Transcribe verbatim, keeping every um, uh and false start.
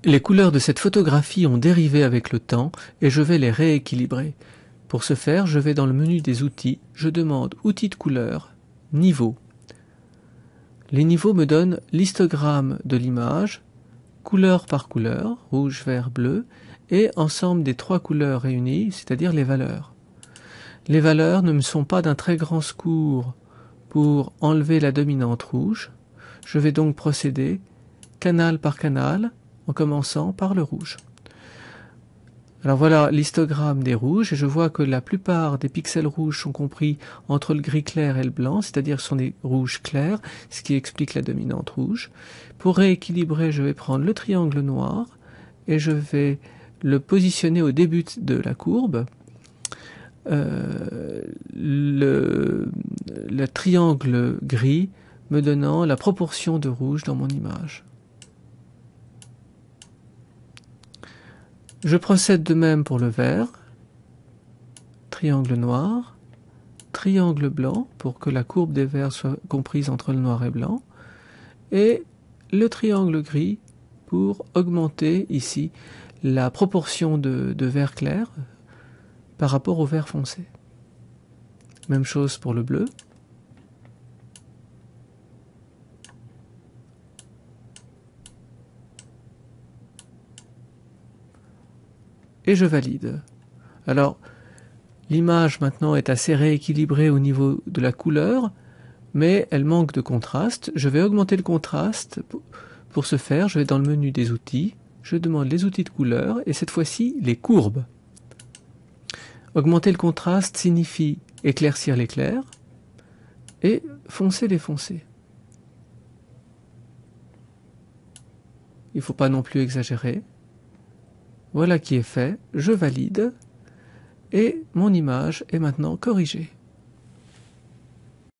Les couleurs de cette photographie ont dérivé avec le temps et je vais les rééquilibrer. Pour ce faire, je vais dans le menu des outils, je demande Outils de couleur, Niveau. Les niveaux me donnent l'histogramme de l'image, couleur par couleur, rouge, vert, bleu, et ensemble des trois couleurs réunies, c'est-à-dire les valeurs. Les valeurs ne me sont pas d'un très grand secours pour enlever la dominante rouge. Je vais donc procéder canal par canal, en commençant par le rouge. Alors voilà l'histogramme des rouges, et je vois que la plupart des pixels rouges sont compris entre le gris clair et le blanc, c'est-à-dire ce sont des rouges clairs, ce qui explique la dominante rouge. Pour rééquilibrer, je vais prendre le triangle noir, et je vais le positionner au début de la courbe. Euh, le, le triangle gris me donnant la proportion de rouge dans mon image. Je procède de même pour le vert, triangle noir, triangle blanc pour que la courbe des verts soit comprise entre le noir et blanc, et le triangle gris pour augmenter ici la proportion de, de vert clair par rapport au vert foncé. Même chose pour le bleu. Et je valide. Alors, l'image maintenant est assez rééquilibrée au niveau de la couleur, mais elle manque de contraste. Je vais augmenter le contraste. Pour ce faire, je vais dans le menu des outils, je demande les outils de couleur, et cette fois-ci, les courbes. Augmenter le contraste signifie éclaircir les clairs et foncer les foncés. Il ne faut pas non plus exagérer. Voilà qui est fait, je valide et mon image est maintenant corrigée.